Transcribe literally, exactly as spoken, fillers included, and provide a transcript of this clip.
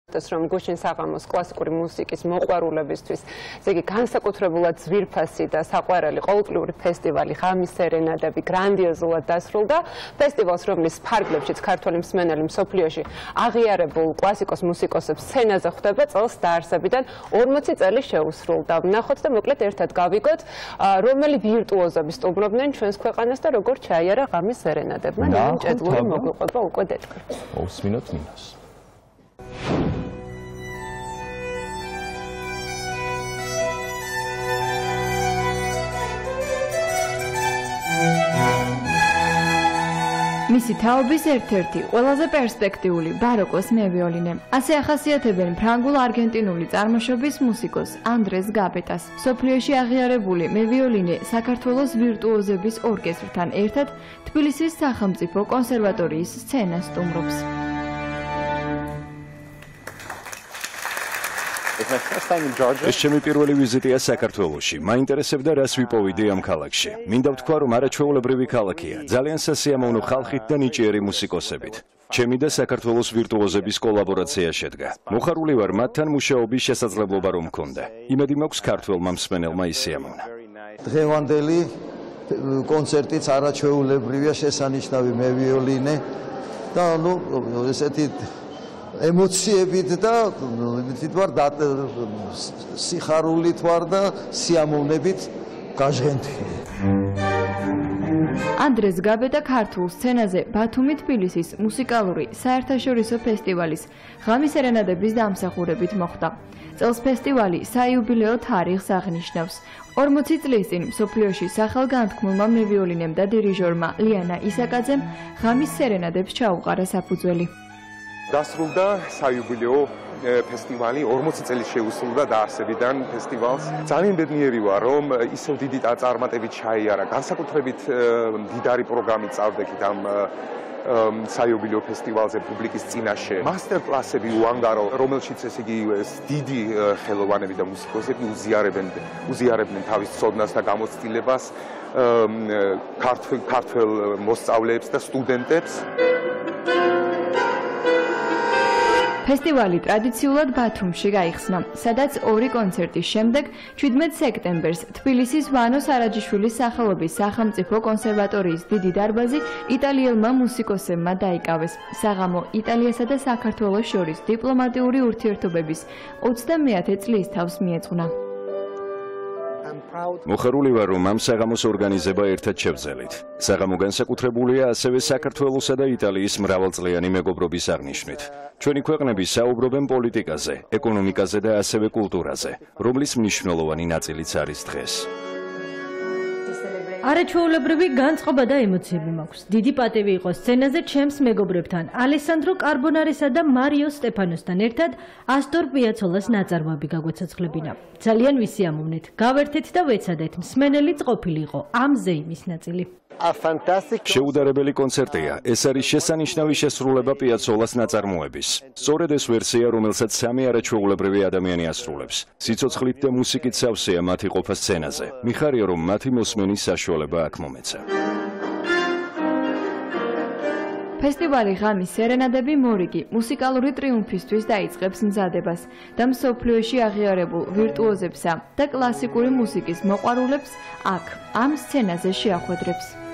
რომ გუშინ საღამოს კლასიკური მუსიკის მოყვარულებისთვის, ესე იგი განსაკუთრებულად ძვირფასი და საყვარელი ყოველწლიური ფესტივალი ღამის სერენადები გრანდიოზულად დასრულდა. ფესტივალს, რომლის ფარგლებშიც ქართველი მსმენელი მსოფლიოში აღიარებულ კლასიკოს მუსიკოსებს სცენაზე ხვდება, წელს დაარსებიდან ორმოცი წელი შეუსრულდა. ვნახოთ და მოკლედ ერთად გავიგოთ, რომელი ვირტუოზები სტუმრობდნენ ჩვენს ქვეყანას და როგორ ჩაიარა ღამის სერენადებმა. ნინო ჭედლური მოგვიყვება უკვე დეტყვი. მოვსმინოთ ნინოს. მისი თაობის ერთ-ერთი ყველაზე პერსპექტიული ბაროკოს მევიოლინე. ასე ახასიათებენ ფრანგულ-არგენტინული წარმოშობის მუსიკოს ანდრეს გაბეტას. მსოფლიოში აღიარებული მევიოლინე საქართველოს ვირტუოზების ორკესტრთან ერთად თბილისის სახელმწიფო კონსერვატორიის სცენას სტუმრობს. ეს ჩემი პირველი ვიზიტია საქართველოში. მაინტერესებდა რას ვიპოვიდი ამ ქალაქში. მინდა ვთქვა, რომ არაჩვეულებრივი ქალაქია, ძალიან სასიამოვნო ხალხით და ნიჭიერი მუსიკოსებით. ჩემი და საქართველოს ვირტუოზების კოლაბორაცია შედგა. მოხარული ვარ მათთან მუშაობის შესაძლებლობა რომ მქონდა. იმედი მაქვს ქართველმა მსმენელმა ისიამოვნა. დღევანდელი კონცერტიც არაჩვეულებრივია, შესანიშნავი მევიოლინე და ნუ ესეთი ემოციებით და თვითონ სიხარულით ვარ და სიამოვნებით გაჟღენთილი. ანდრეს გაბეტა ქართულ სცენაზე ბათუმი თბილისის მუსიკალური საერთაშორისო ფესტივალის ღამის სერენადების დამსახურებით მოხვდა. წელს ფესტივალი საიუბილეო თარიღს აღნიშნავს. ორმოცი წლის წინ მსოფლიოში სახელგანთქმულმა მევიოლინემ და დირიჟორმა ლიანა ისაკაძემ ღამის სერენადებს ჩაუყარა საფუძველი. დასრულდა საიუბილეო ფესტივალი, ორმოცი წელი შეუსრულდა დაარსებიდან ფესტივალს. ძალიან ბედნიერი ვარ, რომ ისევ დიდი წარმატებით ჩაიარა. განსაკუთრებით მდიდარი პროგრამით წავდექით ამ საიუბილეო ფესტივალზე პუბლიკის წინაშე. მასტერკლასები უანგარო, რომელშიც ესე იგი დიდი ხელოვანები და მუსიკოსები უზიარებენ უზიარებდნენ თავის ცოდნას და გამოცდილებას ქართველ ქართველ მოსწავლეებს და სტუდენტებს. ფესტივალი ტრადიციულად ბათუმში გაიხსნა, სადაც ორი კონცერტის შემდეგ შვიდმეტ სექტემბერს თბილისის ვანო სარაჯიშვილის სახელობის სახელმწიფო კონსერვატორიის დიდი დარბაზი იტალიელმა მუსიკოსებმა დაიკავეს. საღამო იტალიასა და საქართველოს შორის დიპლომატიური ურთიერთობების ოცდამეათე წლის თავს მიეძღვნა. მოხარული ვარ, რომ ამ საღამოს ორგანიზება ერთად შევძელით. საღამო განსაკუთრებულია ასევე საქართველოსა და იტალიის მრავალწლიანი მეგობრობის აღნიშვნით. ჩვენი ქვეყნები საუბრობენ პოლიტიკაზე, ეკონომიკაზე და ასევე კულტურაზე, რომლის მნიშვნელოვანი ნაწილიც არის დღეს. არაჩვეულებრივი განწყობა და ემოციები მაქვს. დიდი პატივი იყო სცენაზე ჩემს მეგობრებთან, ალესანდრო კარბონარესა და მარიო სტეფანოსთან ერთად ასტორ პიაცოლას ნაწარმოები გაგვეცოცხლებინა. ძალიან ვისიამოვნეთ, გავერთეთ და ვეცადეთ, მსმენელიც ყოფილი იყო ამ ზეიმის ნაწილი. შეუდარებელი კონცერტია. ეს არის შესანიშნავი შესრულება პიაცოლას ნაწარმოების. სწორედ ეს ვერსია, რომელსაც სამი არაჩვეულებრივი ადამიანი ასრულებს. სიცოცხლით და მუსიკით სავსეა მათი ყოფა სცენაზე. მიხარია, რომ მათი მოსმენის საშუალება აქ მომეცა. ფესტივალი ღამის სერენადები მორიგი მუსიკალური ტრიუმფისთვის დაიწყებს მზადებას და მსოფლიოში აღიარებულ ვირტუოზებსა და კლასიკური მუსიკის მოყვარულებს აქ ამ სცენაზე შეახვედრებს.